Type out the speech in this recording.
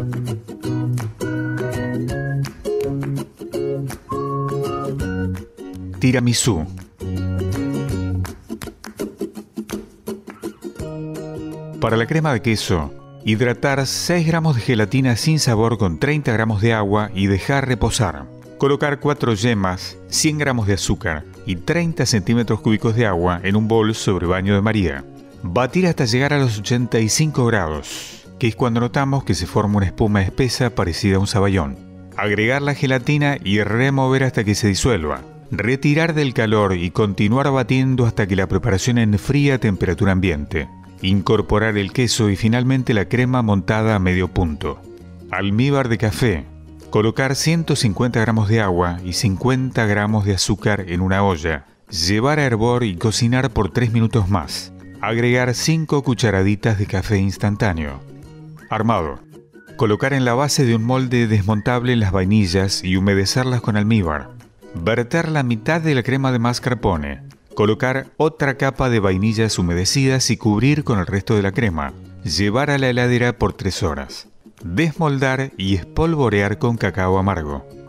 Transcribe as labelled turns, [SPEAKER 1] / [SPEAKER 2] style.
[SPEAKER 1] Tiramisú. Para la crema de queso, hidratar 6 gramos de gelatina sin sabor con 30 gramos de agua y dejar reposar. Colocar 4 yemas, 100 gramos de azúcar y 30 centímetros cúbicos de agua en un bol sobre baño de María. Batir hasta llegar a los 85 grados, que es cuando notamos que se forma una espuma espesa parecida a un saballón. Agregar la gelatina y remover hasta que se disuelva. Retirar del calor y continuar batiendo hasta que la preparación enfríe a temperatura ambiente. Incorporar el queso y finalmente la crema montada a medio punto. Almíbar de café. Colocar 150 gramos de agua y 50 gramos de azúcar en una olla. Llevar a hervor y cocinar por 3 minutos más. Agregar 5 cucharaditas de café instantáneo. Armado. Colocar en la base de un molde desmontable las vainillas y humedecerlas con almíbar. Verter la mitad de la crema de mascarpone. Colocar otra capa de vainillas humedecidas y cubrir con el resto de la crema. Llevar a la heladera por 3 horas. Desmoldar y espolvorear con cacao amargo.